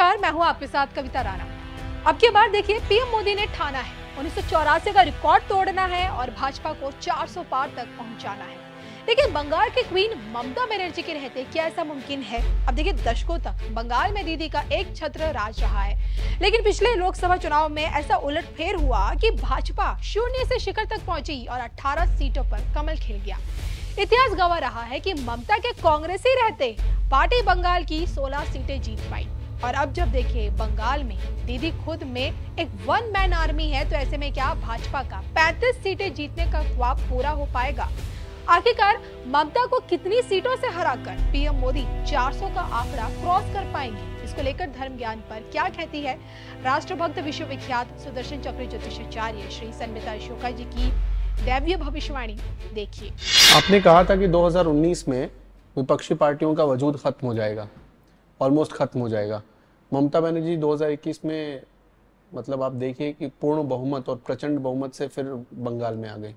नमस्कार, मैं हूं आपके साथ कविता राणा। अब की बार देखिए, पीएम मोदी ने ठाना है 1984 का रिकॉर्ड तोड़ना है और भाजपा को 400 पार तक पहुंचाना है। लेकिन बंगाल की क्वीन ममता बनर्जी के रहते क्या ऐसा मुमकिन है? अब देखिए, दशकों तक बंगाल में दीदी का एक छत्र राज रहा है, लेकिन पिछले लोकसभा चुनाव में ऐसा उलटफेर हुआ कि भाजपा शून्य से शिखर तक पहुंची और 18 सीटों पर कमल खिल गया। इतिहास गवाह रहा है कि ममता के कांग्रेसी रहते पार्टी बंगाल की 16 सीटें जीत पाई। और अब जब देखिए, बंगाल में दीदी खुद में एक वन मैन आर्मी है, तो ऐसे में क्या भाजपा का 35 सीटें जीतने का ख्वाब पूरा हो पाएगा? आखिरकार ममता को कितनी सीटों से हराकर पीएम मोदी 400 का आंकड़ा क्रॉस कर पाएंगे? इसको लेकर धर्म ज्ञान पर क्या कहती है राष्ट्रभक्त विश्वविख्यात सुदर्शन चक्र ज्योतिषाचार्य श्री संविता अशोका जी की दैवीय भविष्यवाणी? देखिए, आपने कहा था कि 2019 में विपक्षी पार्टियों का वजूद खत्म हो जाएगा, ऑलमोस्ट खत्म हो जाएगा। ममता बनर्जी 2021 में मतलब आप देखिए कि पूर्ण बहुमत और प्रचंड बहुमत से फिर बंगाल में आ गए।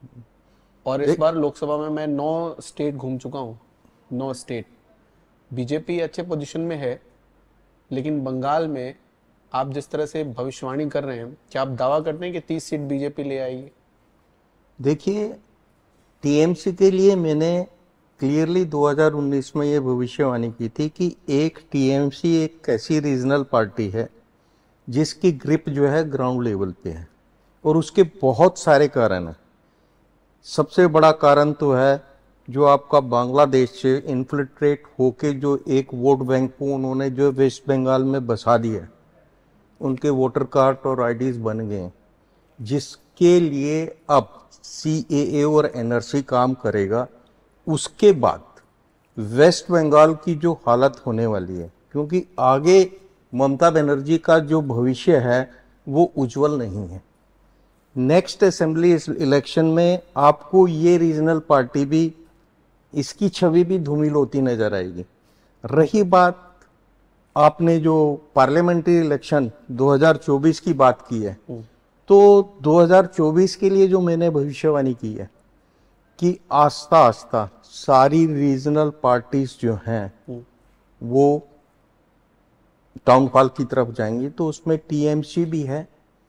और इस बार लोकसभा में मैं 9 स्टेट घूम चुका हूँ, 9 स्टेट। बीजेपी अच्छे पोजीशन में है, लेकिन बंगाल में आप जिस तरह से भविष्यवाणी कर रहे हैं, क्या आप दावा करते हैं कि 30 सीट बीजेपी ले आएगी? देखिए, टीएमसी के लिए मैंने क्लियरली 2019 में ये भविष्यवाणी की थी कि एक टीएमसी एक ऐसी रीजनल पार्टी है जिसकी ग्रिप जो है ग्राउंड लेवल पे है, और उसके बहुत सारे कारण हैं। सबसे बड़ा कारण तो है जो आपका बांग्लादेश से इन्फिल्ट्रेट होके जो एक वोट बैंक को उन्होंने जो वेस्ट बंगाल में बसा दिया, उनके वोटर कार्ड और आईडीज बन गए, जिसके लिए अब सीएए और एनआरसी काम करेगा। उसके बाद वेस्ट बंगाल की जो हालत होने वाली है, क्योंकि आगे ममता बनर्जी का जो भविष्य है वो उज्जवल नहीं है। नेक्स्ट असेंबली इलेक्शन में आपको ये रीजनल पार्टी भी, इसकी छवि भी धूमिल होती नजर आएगी। रही बात आपने जो पार्लियामेंट्री इलेक्शन 2024 की बात की है, तो 2024 के लिए जो मैंने भविष्यवाणी की है कि आस्ता आस्ता सारी रीजनल पार्टीज जो हैं वो टाउन हॉल की तरफ जाएंगी। तो उसमें टीएमसी भी है,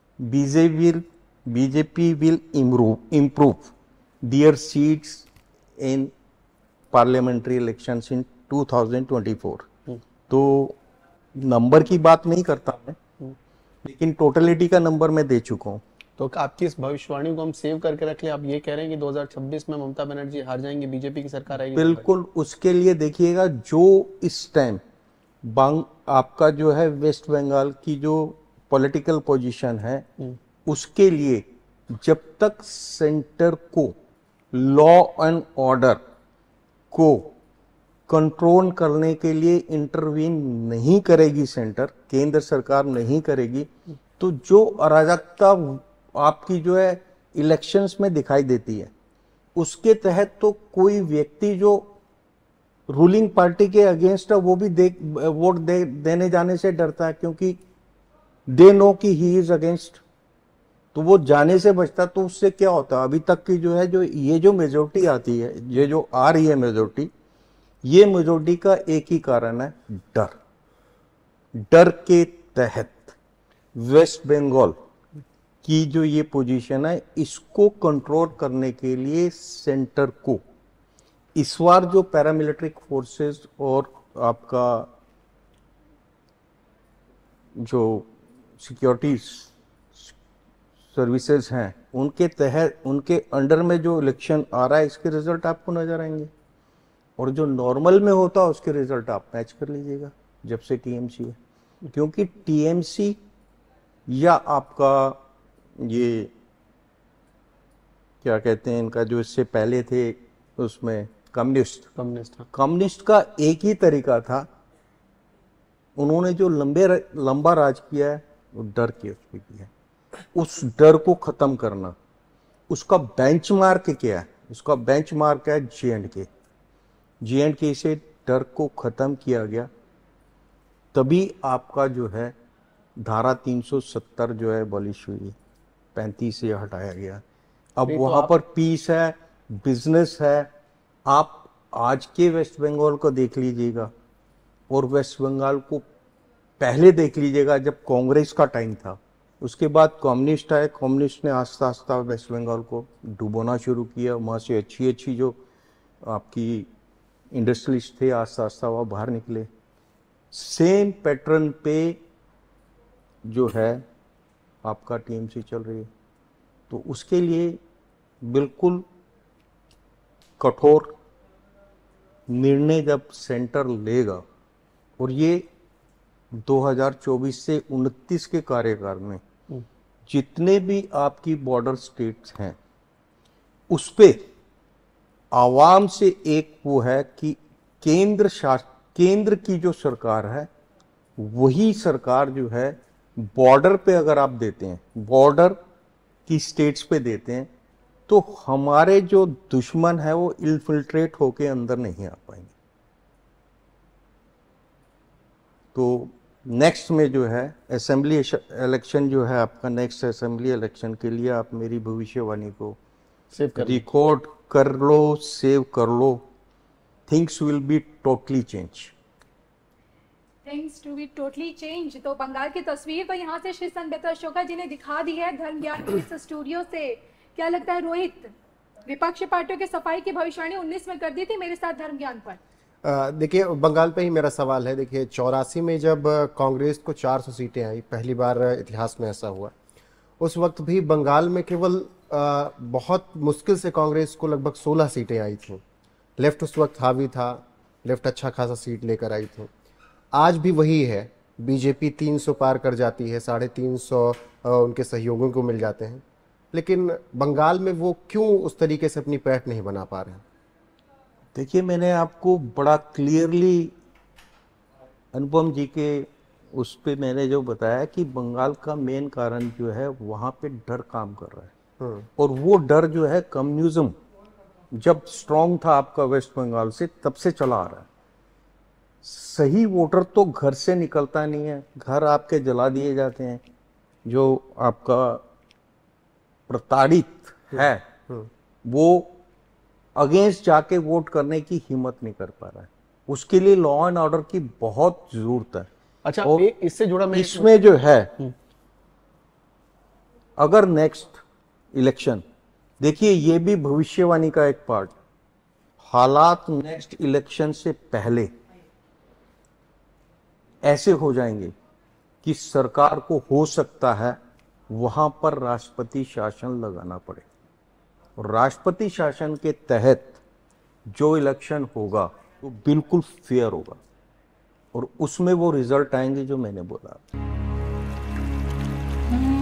BJP will improve their seats in parliamentary elections in 2024। तो नंबर की बात नहीं करता मैं, लेकिन टोटलिटी का नंबर मैं दे चुका हूँ। तो आपकी इस भविष्यवाणी को हम सेव करके रख ले। आप ये कह रहे हैं कि 2026 में ममता बनर्जी हार जाएंगे, बीजेपी की सरकार आएगी? बिल्कुल। उसके लिए देखिएगा, जो इस टाइम आपका जो है वेस्ट बंगाल की जो पॉलिटिकल पोजीशन है, उसके लिए जब तक सेंटर को लॉ एंड ऑर्डर को कंट्रोल करने के लिए इंटरवीन नहीं करेगी, सेंटर केंद्र सरकार नहीं करेगी, तो जो अराजकता आपकी जो है इलेक्शंस में दिखाई देती है, उसके तहत तो कोई व्यक्ति जो रूलिंग पार्टी के अगेंस्ट है वो भी वोट देने जाने से डरता है, क्योंकि दे नो कि ही इज अगेंस्ट, तो वो जाने से बचता। तो उससे क्या होता है, अभी तक की जो है जो ये जो मेजोरिटी आती है, ये जो आ रही है मेजोरिटी, ये मेजोरिटी का एक ही कारण है, डर के तहत वेस्ट बंगाल की जो ये पोजीशन है, इसको कंट्रोल करने के लिए सेंटर को इस बार जो पैरामिलिट्री फोर्सेस और आपका जो सिक्योरिटी सर्विसेज हैं, उनके तहत उनके अंडर में जो इलेक्शन आ रहा है, इसके रिजल्ट आपको नजर आएंगे। और जो नॉर्मल में होता है उसके रिजल्ट आप मैच कर लीजिएगा जब से टीएमसी है। क्योंकि टीएमसी या आपका ये क्या कहते हैं इनका, जो इससे पहले थे उसमें कम्युनिस्ट का एक ही तरीका था, उन्होंने जो लंबा राज किया है वो डर के उस पर किया है। उस डर को खत्म करना, उसका बेंचमार्क क्या है? उसका बेंचमार्क है जे.एंड.के से डर को खत्म किया गया, तभी आपका जो है धारा 370 जो है अबॉलिश हुई, 35 से हटाया गया। अब वहां पर पीस है, बिजनेस है। आप आज के वेस्ट बंगाल को देख लीजिएगा, और वेस्ट बंगाल को पहले देख लीजिएगा जब कांग्रेस का टाइम था, उसके बाद कम्युनिस्ट आए, कम्युनिस्ट ने आस्ता आस्ता वेस्ट बंगाल को डुबोना शुरू किया। वहाँ से अच्छी अच्छी जो आपकी इंडस्ट्रियलिस्ट थे आस्ता आस्ता वह बाहर निकले। सेम पैटर्न पे जो है आपका टीएमसी चल रही है। तो उसके लिए बिल्कुल कठोर निर्णय जब सेंटर लेगा, और ये 2024 से 29 के कार्यकाल में जितने भी आपकी बॉर्डर स्टेट्स हैं उस पे आवाम से एक वो है कि केंद्र की जो सरकार है वही सरकार जो है बॉर्डर पे अगर आप देते हैं, बॉर्डर की स्टेट्स पे देते हैं, तो हमारे जो दुश्मन है वो इन्फिल्ट्रेट होके अंदर नहीं आ पाएंगे। तो नेक्स्ट में जो है असेंबली इलेक्शन जो है आपका, नेक्स्ट असेंबली इलेक्शन के लिए आप मेरी भविष्यवाणी को रिकॉर्ड कर लो, सेव कर लो। Things will be totally change. Things to be totally change. तो बंगाल की तस्वीर तो यहाँ से श्री संबित अशोका जी ने दिखा दी है धर्म ज्ञान के इस स्टूडियो से। क्या लगता है रोहित, विपक्षी पार्टियों की सफाई की भविष्यवाणी 19 में कर दी थी मेरे साथ धर्म ज्ञान पर? देखिए, बंगाल पे ही मेरा सवाल है। देखिए 84 में जब कांग्रेस को 400 सीटें आई, पहली बार इतिहास में ऐसा हुआ, उस वक्त भी बंगाल में केवल बहुत मुश्किल से कांग्रेस को लगभग 16 सीटें आई थी। लेफ्ट उस वक्त हावी था, लेफ्ट अच्छा खासा सीट लेकर आई थी। आज भी वही है, बीजेपी 300 पार कर जाती है, 350 उनके सहयोगियों को मिल जाते हैं, लेकिन बंगाल में वो क्यों उस तरीके से अपनी पैठ नहीं बना पा रहे हैं? देखिए, मैंने आपको बड़ा क्लियरली अनुपम जी के उस पे मैंने जो बताया कि बंगाल का मेन कारण जो है वहाँ पे डर काम कर रहा है। और वो डर जो है कम्युनिज्म जब स्ट्रांग था आपका वेस्ट बंगाल से, तब से चला आ रहा है। सही वोटर तो घर से निकलता नहीं है, घर आपके जला दिए जाते हैं। जो आपका प्रताड़ित है वो अगेंस्ट जाके वोट करने की हिम्मत नहीं कर पा रहा है। उसके लिए लॉ एंड ऑर्डर की बहुत जरूरत है। अच्छा, और इससे जुड़ा मैं इसमें जो है अगर नेक्स्ट इलेक्शन, देखिए ये भी भविष्यवाणी का एक पार्ट, हालात नेक्स्ट इलेक्शन से पहले ऐसे हो जाएंगे कि सरकार को हो सकता है वहां पर राष्ट्रपति शासन लगाना पड़े, और राष्ट्रपति शासन के तहत जो इलेक्शन होगा वो बिल्कुल फेयर होगा, और उसमें वो रिजल्ट आएंगे जो मैंने बोला।